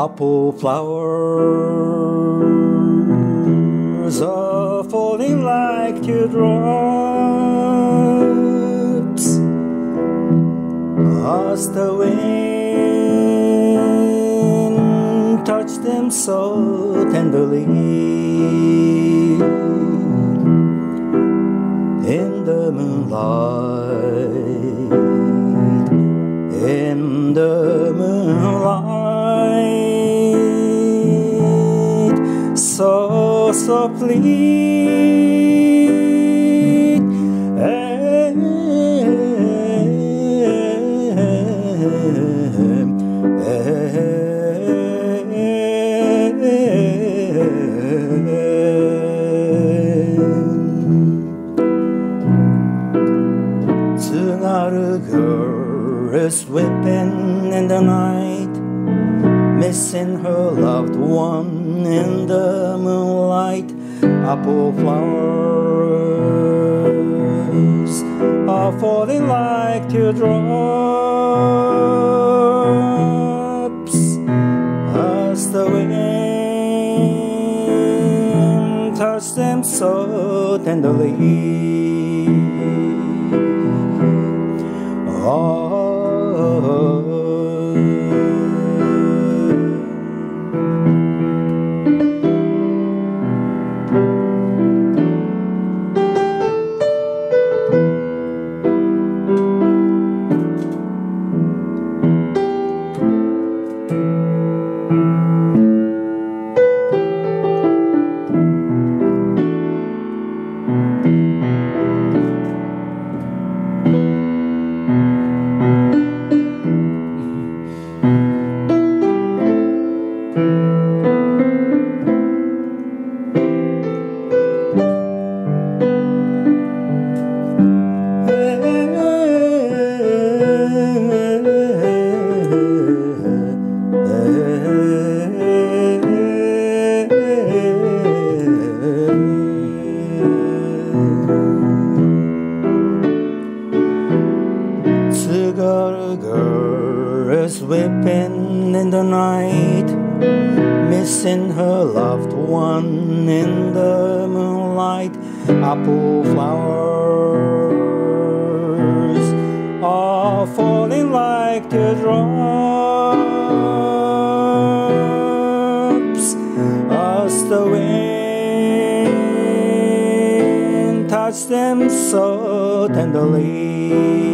Apple flowers are falling like teardrops as the wind touched them so tenderly. In the moonlight, in the moonlight, so softly. Tsugaru girl is weeping in the night, missing her loved one in the moonlight. Apple flowers are falling like teardrops as the wind touched them so tenderly. Tsugaru girl is weeping in the night, missing her loved one in the moonlight. Apple flowers are falling like teardrops as the wind touched them so tenderly.